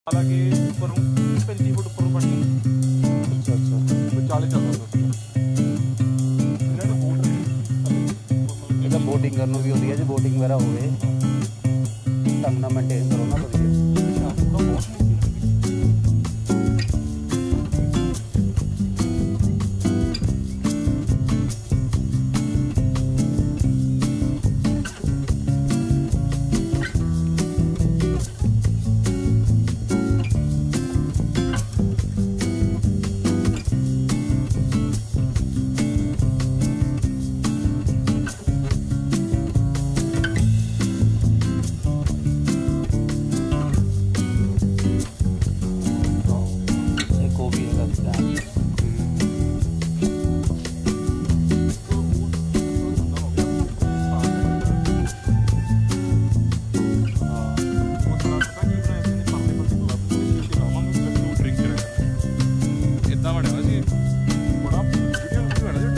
हालांकि ऊपर 35 फुट ऊपर पड़ी। अच्छा अच्छा 40 चल रहा है। बोटिंग करना भी होती है जो बोटिंग वगैरह हो ढंग ना मेनटेन करो ना बढ़िया।